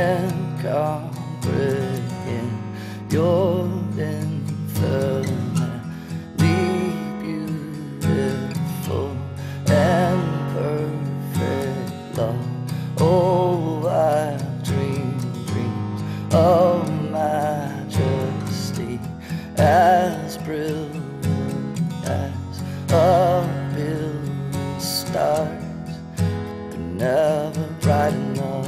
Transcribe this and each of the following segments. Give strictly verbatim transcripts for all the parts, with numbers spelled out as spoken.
can't comprehend your infinitely beautiful and perfect love. Oh, I've dreamed dreams of majesty as brilliant as a billion stars, but never bright enough.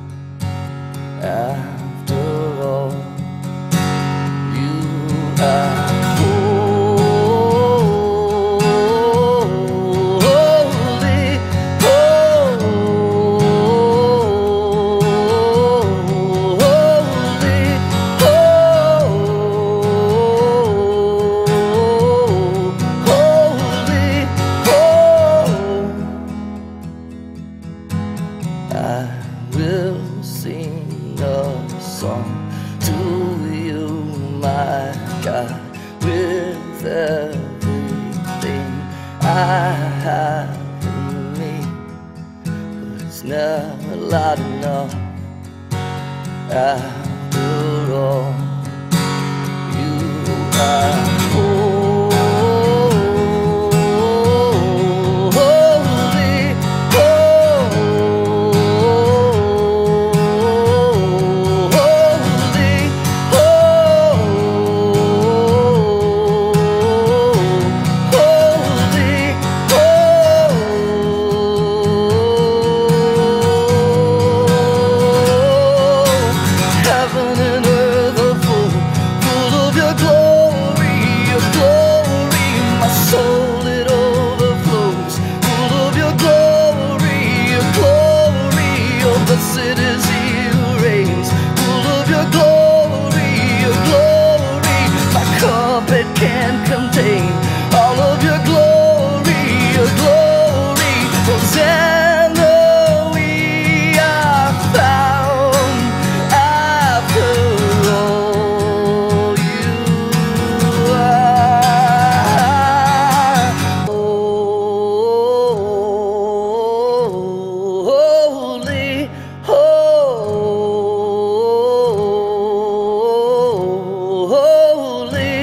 After all, you are holy, I will sing a song to you, my God, with everything I have in me, but it's never loud enough. After all, you are blessed is he who reigns, full of your glory, your glory. My cup it can't contain all of your glory, your glory. Hosanna, we are found after all you are. Holy, holy,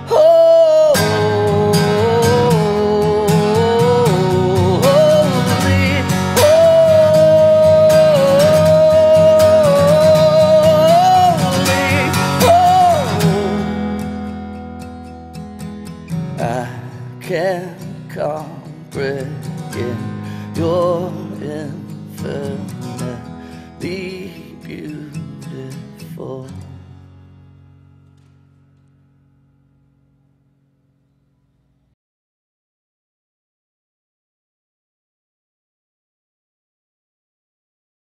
I can't comprehend your infinitely beautiful